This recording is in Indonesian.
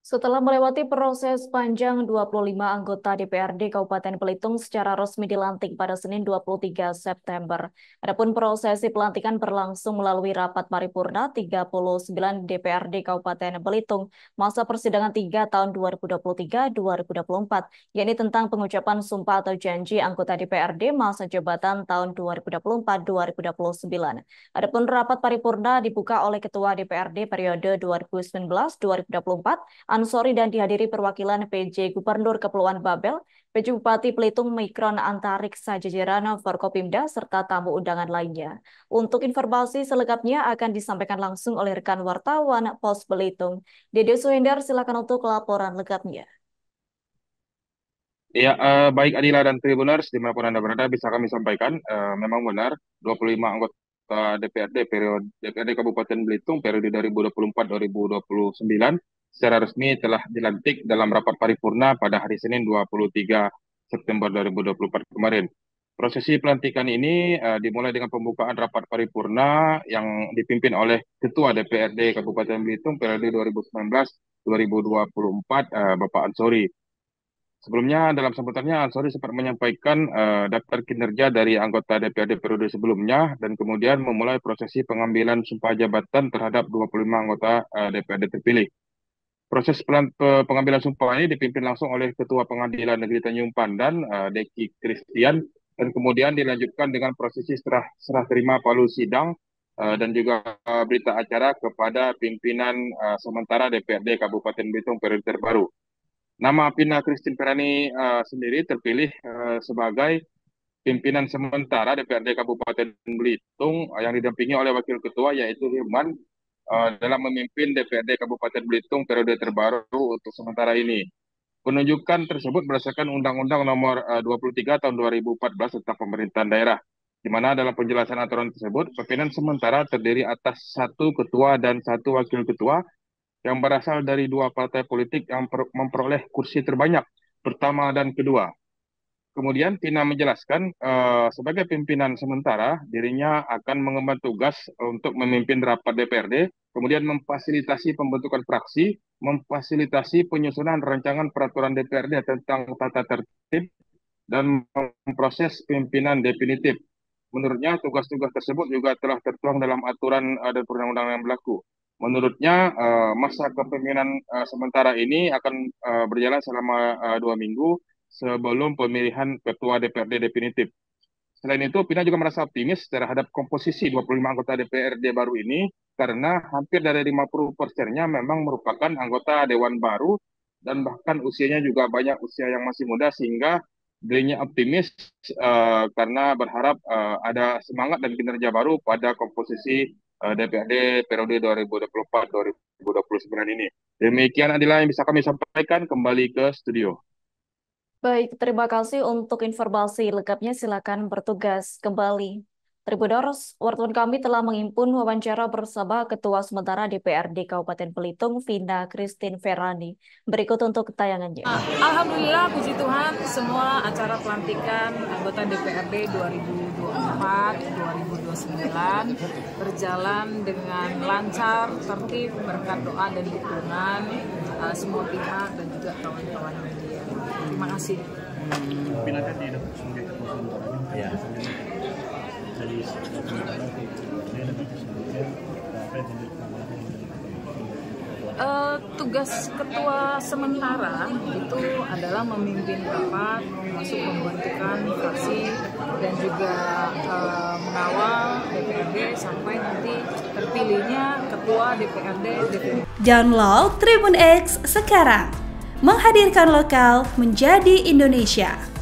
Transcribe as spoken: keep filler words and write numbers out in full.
Setelah melewati proses panjang, dua puluh lima anggota D P R D Kabupaten Belitung secara resmi dilantik pada Senin dua puluh tiga September. Adapun prosesi pelantikan berlangsung melalui rapat paripurna tiga puluh sembilan D P R D Kabupaten Belitung masa persidangan tiga tahun dua ribu dua puluh tiga sampai dua ribu dua puluh empat, yakni tentang pengucapan sumpah atau janji anggota D P R D masa jabatan tahun dua ribu dua puluh empat sampai dua ribu dua puluh sembilan. Adapun rapat paripurna dibuka oleh Ketua D P R D periode dua ribu sembilan belas sampai dua ribu dua puluh empat, Ansori, dan dihadiri perwakilan P J Gubernur Kepulauan Babel, P J Bupati Belitung Mikron Antariksa jajaran Forkopimda, serta tamu undangan lainnya. Untuk informasi selengkapnya akan disampaikan langsung oleh rekan wartawan Pos Belitung. Dede Suhendar, silakan untuk laporan lengkapnya. Ya, eh, baik Adila dan Tribuners, dimanapun Anda berada, bisa kami sampaikan, eh, memang benar, dua puluh lima anggota D P R D periode D P R D Kabupaten Belitung periode dua ribu dua puluh empat sampai dua ribu dua puluh sembilan secara resmi telah dilantik dalam rapat paripurna pada hari Senin dua puluh tiga September dua ribu dua puluh empat kemarin. Prosesi pelantikan ini eh, dimulai dengan pembukaan rapat paripurna yang dipimpin oleh Ketua D P R D Kabupaten Belitung periode dua ribu sembilan belas sampai dua ribu dua puluh empat, eh, Bapak Ansori. Sebelumnya, dalam sambutannya, Ansori sempat menyampaikan uh, daftar kinerja dari anggota D P R D periode sebelumnya dan kemudian memulai prosesi pengambilan sumpah jabatan terhadap dua puluh lima anggota uh, D P R D terpilih. Proses pelan, pe, pengambilan sumpah ini dipimpin langsung oleh Ketua Pengadilan Negeri Tanjung Pandan, uh, Deki Christian, dan kemudian dilanjutkan dengan prosesi serah, serah terima palu sidang uh, dan juga uh, berita acara kepada pimpinan uh, sementara D P R D Kabupaten Belitung periode terbaru. Nama Pina Christine Ferani uh, sendiri terpilih uh, sebagai pimpinan sementara D P R D Kabupaten Belitung uh, yang didampingi oleh Wakil Ketua yaitu Hilman uh, dalam memimpin D P R D Kabupaten Belitung periode terbaru untuk sementara ini. Penunjukan tersebut berdasarkan Undang-Undang Nomor uh, dua puluh tiga Tahun dua ribu empat belas tentang Pemerintahan Daerah, di mana dalam penjelasan aturan tersebut, pimpinan sementara terdiri atas satu ketua dan satu wakil ketua yang berasal dari dua partai politik yang memperoleh kursi terbanyak pertama dan kedua. Kemudian Tina menjelaskan uh, sebagai pimpinan sementara dirinya akan mengemban tugas untuk memimpin rapat D P R D, kemudian memfasilitasi pembentukan fraksi, memfasilitasi penyusunan rancangan peraturan D P R D tentang tata tertib, dan memproses pimpinan definitif. Menurutnya tugas-tugas tersebut juga telah tertuang dalam aturan uh, dan perundang-undangan yang berlaku. Menurutnya, uh, masa kepemimpinan uh, sementara ini akan uh, berjalan selama uh, dua minggu sebelum pemilihan ketua D P R D definitif. Selain itu, Pina juga merasa optimis terhadap komposisi dua puluh lima anggota D P R D baru ini karena hampir dari lima puluh persennya memang merupakan anggota Dewan baru dan bahkan usianya juga banyak usia yang masih muda, sehingga dirinya optimis uh, karena berharap uh, ada semangat dan kinerja baru pada komposisi D P R D periode dua ribu dua puluh empat sampai dua ribu dua puluh sembilan ini. Demikian adalah yang bisa kami sampaikan, kembali ke studio. Baik, terima kasih untuk informasi lengkapnya. Silakan bertugas kembali. Tribuners, wartawan kami telah menghimpun wawancara bersama Ketua Sementara D P R D Kabupaten Belitung, Vina Christine Ferani. Berikut untuk tayangannya. Alhamdulillah, puji Tuhan, semua acara pelantikan anggota D P R D dua ribu dua puluh empat sampai dua ribu dua puluh sembilan berjalan dengan lancar, tertib, berkat doa dan dukungan uh, semua pihak dan juga kawan-kawan media. Terima kasih. Pimpinan tadi dapat sebagai ketua sementaranya. Ya. Jadi Uh, tugas ketua sementara itu adalah memimpin rapat, masuk pembentukan fraksi, dan juga uh, mengawal D P R D sampai nanti terpilihnya ketua D P R D definitif. Download Tribun X sekarang, menghadirkan lokal menjadi Indonesia.